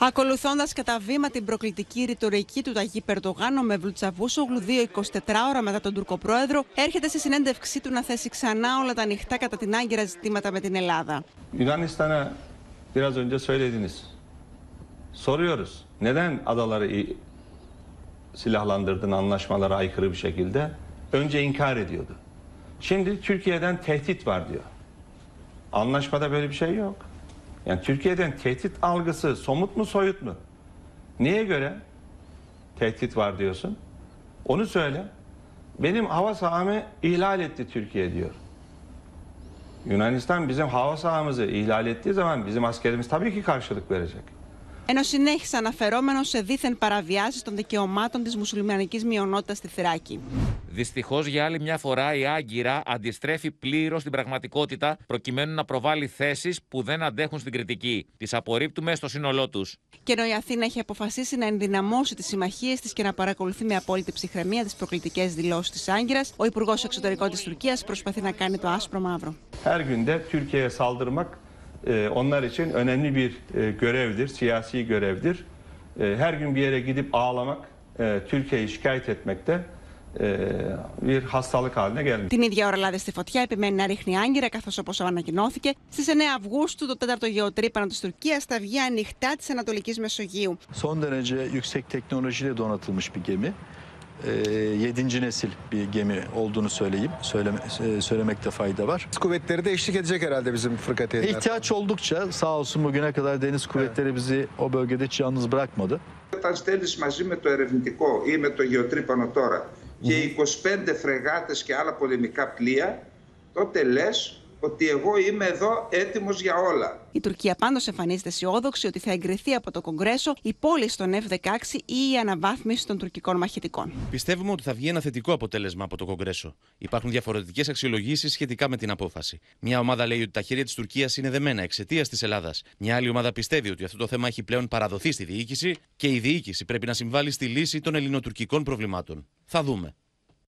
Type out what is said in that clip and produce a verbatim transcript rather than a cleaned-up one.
Ακολουθώντας κατά βήμα την προκλητική ρητορική του Ταγίπ Ερντογάν, ο Μεβλούτ Τσαβούσογλου, δύο εικοσιτέσσερις ώρα μετά τον Τουρκοπρόεδρο, έρχεται στη συνέντευξή του να θέσει ξανά όλα τα ανοιχτά κατά την Άγκυρα ζητήματα με την Ελλάδα. Yunanistan'a biraz önce söylediniz. Soruyoruz. Neden adaları silahlandırdın anlaşmalara aykırı bir şekilde? Önce inkar ediyordu. Şimdi Türkiye'den tehdit var diyor. Anlaşmada böyle bir şey yok. Yani Türkiye'den tehdit algısı somut mu soyut mu? Niye göre tehdit var diyorsun? Onu söyle. Benim hava sahamı ihlal etti Türkiye diyor. Yunanistan bizim hava sahamızı ihlal ettiği zaman bizim askerimiz tabii ki karşılık verecek. Ενώ συνέχισε αναφερόμενο σε δίθεν παραβιάσεις των δικαιωμάτων της μουσουλμανικής μειονότητας στη Θράκη. Δυστυχώς, για άλλη μια φορά, η Άγκυρα αντιστρέφει πλήρως την πραγματικότητα προκειμένου να προβάλλει θέσεις που δεν αντέχουν στην κριτική. Τις απορρίπτουμε στο σύνολό τους. Και ενώ η Αθήνα έχει αποφασίσει να ενδυναμώσει τις συμμαχίες της και να παρακολουθεί με απόλυτη ψυχραιμία τις προκλητικές δηλώσεις της Άγκυρας, ο Υπουργός Εξωτερικών της Τουρκίας προσπαθεί να κάνει το άσπρο μαύρο. Her günde Türkiye'ye saldırmak onlar için önemli bir görevdir, siyasi görevdir. Her gün bir yere gidip ağlamak, Türkiye'yi şikayet etmek de bir hastalık haline gelmiş. Την ίδια ώρα, λάδι στη φωτιά επιμένει να ρίχνει Άγκυρα, καθώς όπως ανακοινώθηκε, στις εννέα Αυγούστου το τέταρτο γεωτρύπανο της Τουρκίας στα αυγεία ανοιχτά της Ανατολικής Μεσογείου. Son derece yüksek teknolojiyle donatılmış bir gemi. yedinci nesil bir gemi olduğunu söyleyeyim, söyleme, söylemekte fayda var. Kuvvetleri de eşlik edecek herhalde bizim fırkateynler. İhtiyaç oldukça sağ olsun bugüne kadar deniz kuvvetleri bizi o bölgede hiç yalnız bırakmadı. Όταν στέλνεις μαζί με το ερευνητικό ή με το γεωτρύπανο τώρα και είκοσι πέντε φρεγάτες και άλλα πολεμικά πλοία, τότε λες ότι εγώ είμαι εδώ έτοιμος για όλα. Η Τουρκία πάντως εμφανίζεται αισιόδοξη ότι θα εγκριθεί από το Κογκρέσο η πώληση των εφ δεκαέξι ή η αναβάθμιση των τουρκικών μαχητικών. Πιστεύουμε ότι θα βγει ένα θετικό αποτέλεσμα από το Κογκρέσο. Υπάρχουν διαφορετικές αξιολογήσεις σχετικά με την απόφαση. Μια ομάδα λέει ότι τα χέρια της Τουρκίας είναι δεμένα εξαιτίας της Ελλάδας. Μια άλλη ομάδα πιστεύει ότι αυτό το θέμα έχει πλέον παραδοθεί στη διοίκηση και η διοίκηση πρέπει να συμβάλλει στη λύση των ελληνοτουρκικών προβλημάτων. Θα δούμε.